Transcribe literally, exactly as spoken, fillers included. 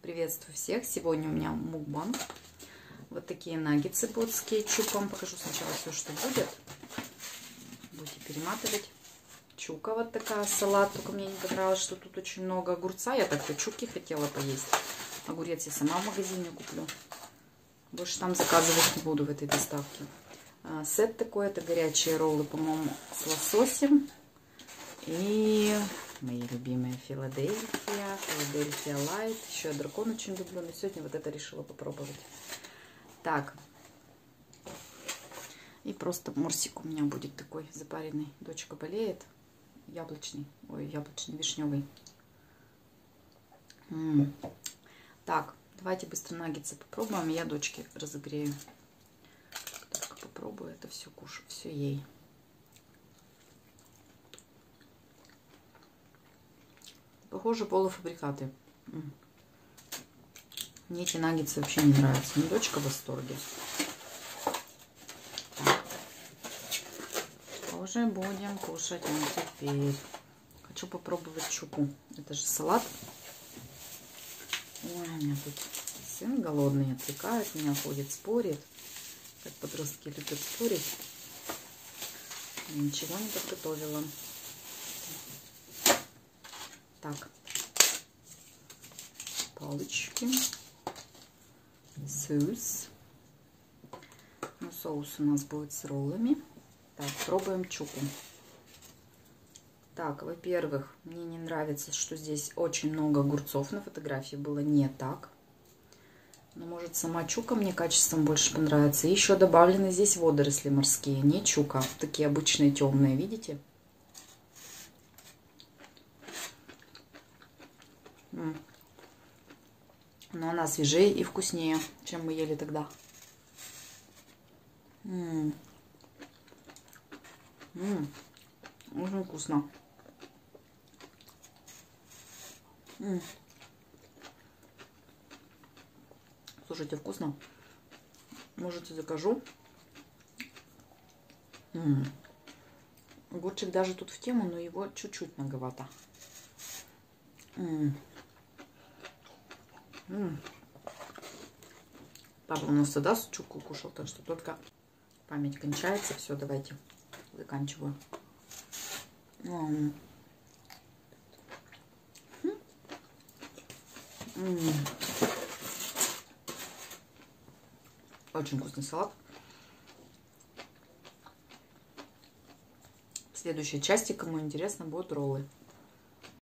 Приветствую всех! Сегодня у меня мукбанг. Вот такие наггетсы будут с кетчупом. Покажу сначала все, что будет. Будете перематывать. Чука вот такая, салат. Только мне не понравилось, что тут очень много огурца. Я так-то чуки хотела поесть. Огурец я сама в магазине куплю. Больше там заказывать не буду в этой доставке. А, сет такой. Это горячие роллы, по-моему, с лососем. И мои любимые Филадельфия, Филадельфия Лайт. Еще я дракон очень люблю, но сегодня вот это решила попробовать. Так. И просто морсик у меня будет такой запаренный. Дочка болеет. Яблочный. Ой, яблочный, вишневый. М -м. Так, давайте быстро наггетсы попробуем. Я дочке разогрею. Так, попробую это все кушать. Все ей. Похоже, полуфабрикаты. Мне эти наггетсы вообще не нравятся. Но дочка в восторге. Так. Уже будем кушать. А теперь хочу попробовать чуку. Это же салат. Ой, у меня тут сын голодный, отвлекает меня, ходит, спорит. Как подростки любят спорить. Ничего не подготовила. Так, палочки, соус. Ну, соус у нас будет с роллами. Так, пробуем чуку. Так, во-первых, мне не нравится, что здесь очень много огурцов. На фотографии было не так. Но, может, сама чука мне качеством больше понравится. И еще добавлены здесь водоросли морские, не чука. Такие обычные темные, видите? Но она свежее и вкуснее, чем мы ели тогда. М-м. М-м. Очень вкусно. М-м. Слушайте, вкусно. Можете закажу. М-м. Огурчик даже тут в тему, но его чуть-чуть многовато. М-м. М-м. Папа у нас всегда чуку кушал, так что только память кончается. Все, давайте заканчиваю. М-м. М-м. Очень вкусный салат. В следующей части, кому интересно, будут роллы.